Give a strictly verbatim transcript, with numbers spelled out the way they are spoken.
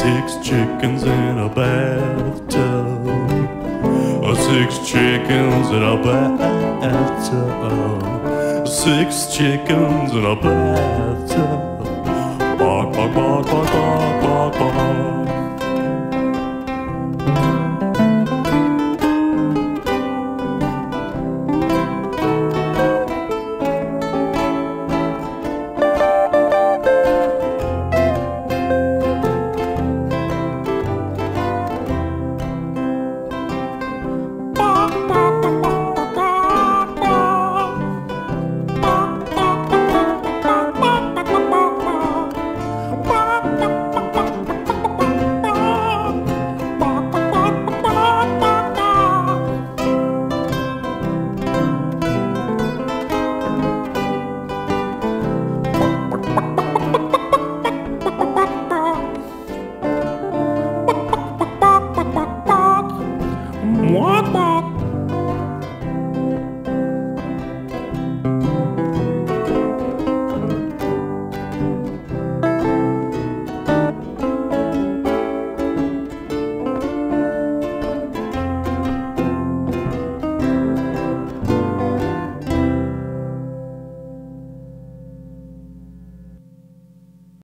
Six chickens in a bathtub. Oh, six chickens in a bathtub. Six chickens in a bathtub. Bark, bark, bark, bark, bark, bark, bark.